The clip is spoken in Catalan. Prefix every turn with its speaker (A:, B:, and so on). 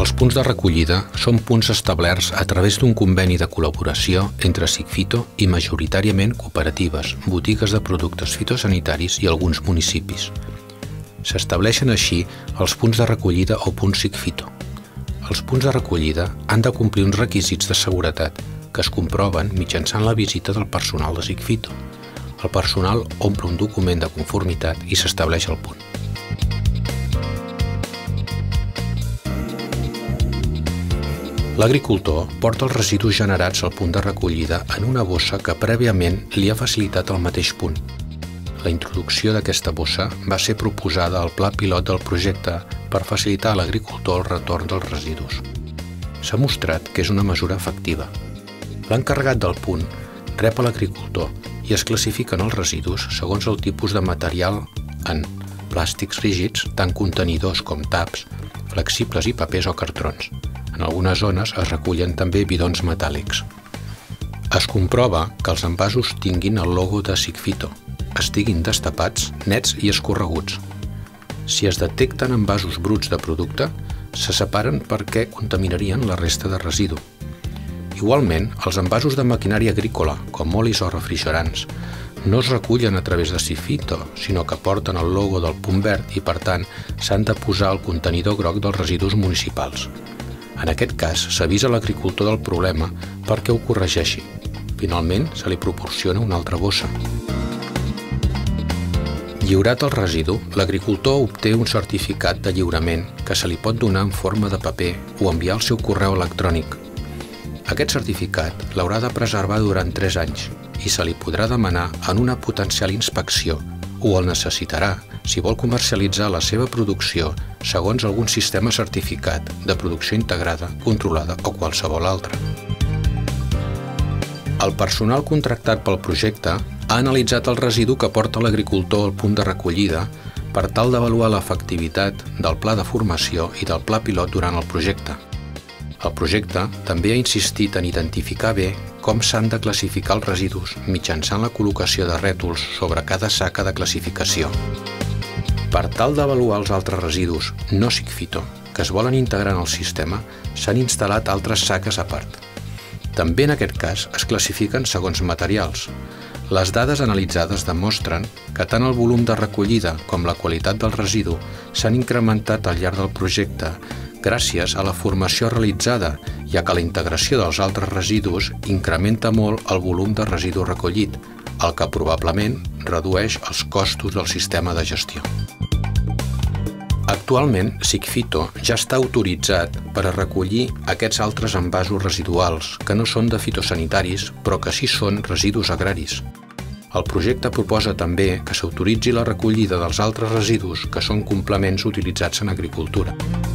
A: Els punts de recollida són punts establerts a través d'un conveni de col·laboració entre Sigfito i majoritàriament cooperatives, botigues de productes fitosanitaris i alguns municipis. S'estableixen així els punts de recollida o punts Sigfito. Els punts de recollida han de complir uns requisits de seguretat que es comproven mitjançant la visita del personal de Sigfito. El personal omple un document de conformitat i s'estableix el punt. L'agricultor porta els residus generats al punt de recollida en una bossa que prèviament li ha facilitat el mateix punt. La introducció d'aquesta bossa va ser proposada al pla pilot del projecte per facilitar a l'agricultor el retorn dels residus. S'ha mostrat que és una mesura efectiva. L'encarregat del punt rep a l'agricultor i es classifiquen els residus segons el tipus de material en plàstics rígids, tant contenidors com taps, flexibles i papers o cartrons. En algunes zones es recullen també bidons metàl·lics. Es comprova que els envasos tinguin el logo de Sigfito, estiguin destapats, nets i escorreguts. Si es detecten envasos bruts de producte, se separen perquè contaminarien la resta de residu. Igualment, els envasos de maquinària agrícola, com olis o refrigerants, no es recullen a través de Sigfito, sinó que porten el logo del punt verd i, per tant, s'han de posar al contenidor groc dels residus municipals. En aquest cas, s'avisa l'agricultor del problema perquè ho corregeixi. Finalment, se li proporciona una altra bossa. Lliurat el residu, l'agricultor obté un certificat de lliurament que se li pot donar en forma de paper o enviar al seu correu electrònic. Aquest certificat l'haurà de preservar durant 3 anys i se li podrà demanar en una potencial inspecció o el necessitarà si vol comercialitzar la seva producció segons algun sistema certificat de producció integrada, controlada o qualsevol altre. El personal contractat pel projecte ha analitzat el residu que porta l'agricultor al punt de recollida per tal d'avaluar l'efectivitat del pla de formació i del pla pilot durant el projecte. El projecte també ha insistit en identificar bé com s'han de classificar els residus mitjançant la col·locació de rètols sobre cada saca de classificació. Per tal d'avaluar els altres residus no Sigfito que es volen integrar en el sistema, s'han instal·lat altres saques a part. També en aquest cas es classifiquen segons materials. Les dades analitzades demostren que tant el volum de recollida com la qualitat del residu s'han incrementat al llarg del projecte gràcies a la formació realitzada, ja que la integració dels altres residus incrementa molt el volum de residu recollit, el que probablement redueix els costos del sistema de gestió. Actualment, Sigfito ja està autoritzat per a recollir aquests altres envasos residuals que no són de fitosanitaris, però que sí són residus agraris. El projecte proposa també que s'autoritzi la recollida dels altres residus que són complements utilitzats en agricultura.